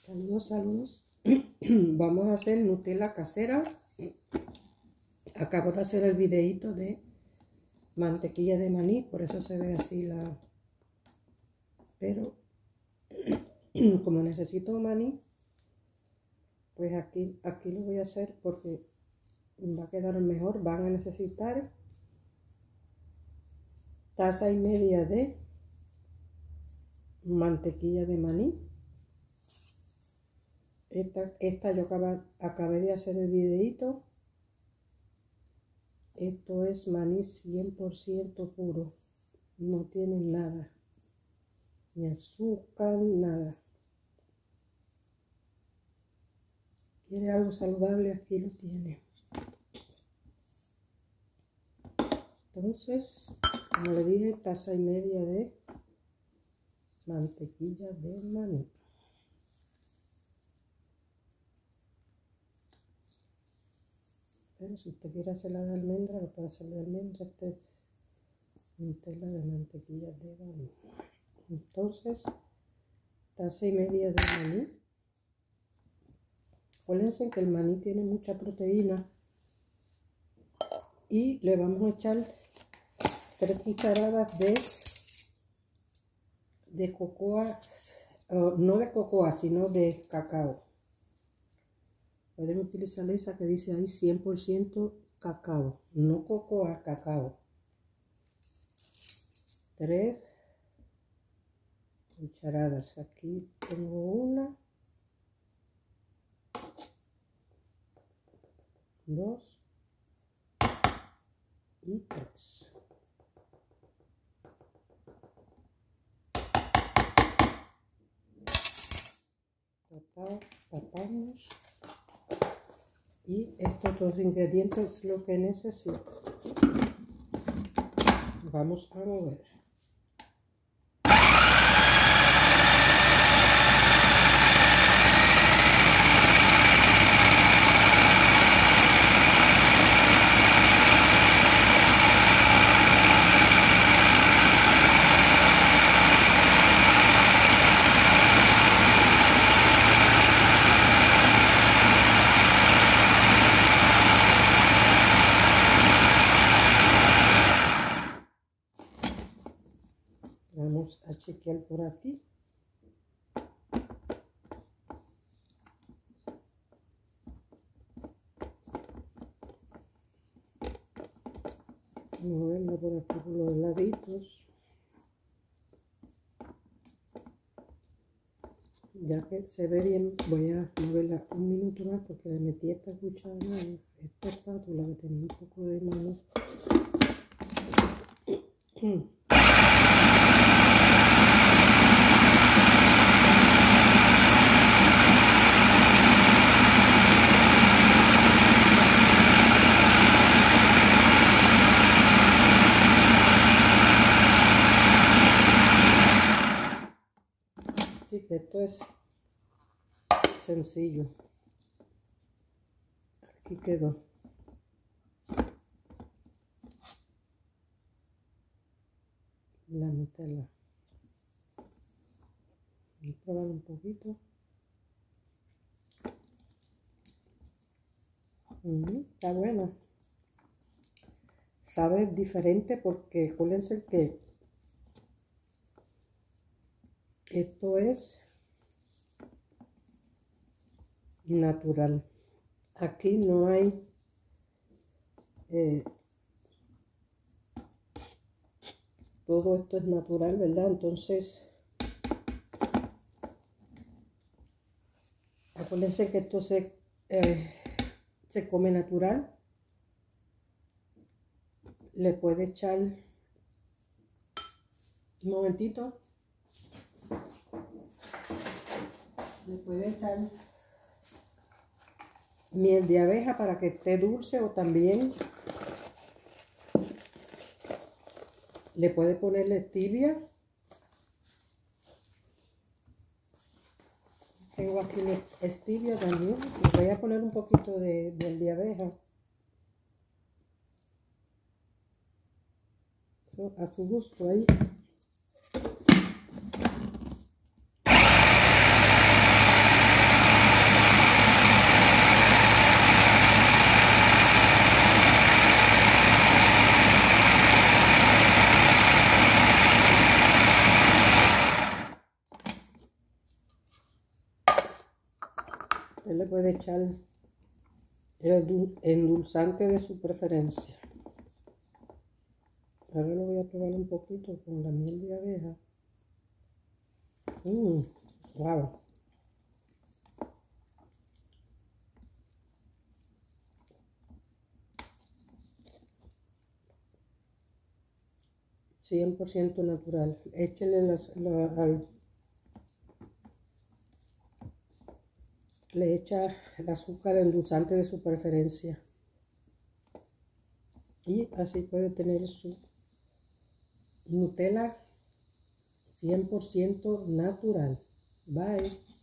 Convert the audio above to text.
Saludos, saludos. Vamos a hacer Nutella casera. Acabo de hacer el videito de mantequilla de maní, por eso se ve así la... Pero como necesito maní, pues aquí lo voy a hacer porque va a quedar mejor. Van a necesitar taza y media de mantequilla de maní. Esta yo acabé de hacer el videito. Esto es maní 100% puro. No tiene nada. Ni azúcar, nada. ¿Quiere algo saludable? Aquí lo tiene. Entonces, como le dije, taza y media de mantequilla de maní. Pero si usted quiere hacerla de almendra, lo puede hacer de almendra. Esta es Nutella de mantequilla de maní. Entonces, taza y media de maní. Acuérdense que el maní tiene mucha proteína. Y le vamos a echar 3 cucharadas de cocoa, no de cocoa, sino de cacao. Pueden utilizar esa que dice ahí 100% cacao, no cocoa, cacao. 3 cucharadas. Aquí tengo una, 2 y 3. Tapamos. Y estos 2 ingredientes es lo que necesito. Vamos a mover. Vamos a chequear por aquí. Moverla por aquí por los laditos. Ya que se ve bien, voy a moverla un minuto más porque le metí esta cuchara, esta espátula que tenía un poco de maní. Así que esto es sencillo. Aquí quedó. La Nutella. Voy a probar un poquito. Está buena. Sabe diferente porque acuérdense que esto es natural. Aquí no hay todo esto es natural, ¿verdad? Entonces, acuérdense que esto se come natural. Le puede echar un momentito. Le puede echar miel de abeja para que esté dulce, o también le puede ponerle stevia. Tengo aquí stevia también. Le voy a poner un poquito de miel de abeja. Eso a su gusto ahí. Usted le puede echar el endulzante de su preferencia. Ahora lo voy a probar un poquito con la miel de abeja. Wow. $100% natural. Échele le echa el azúcar endulzante de su preferencia. Y así puede tener su Nutella 100% natural. Bye.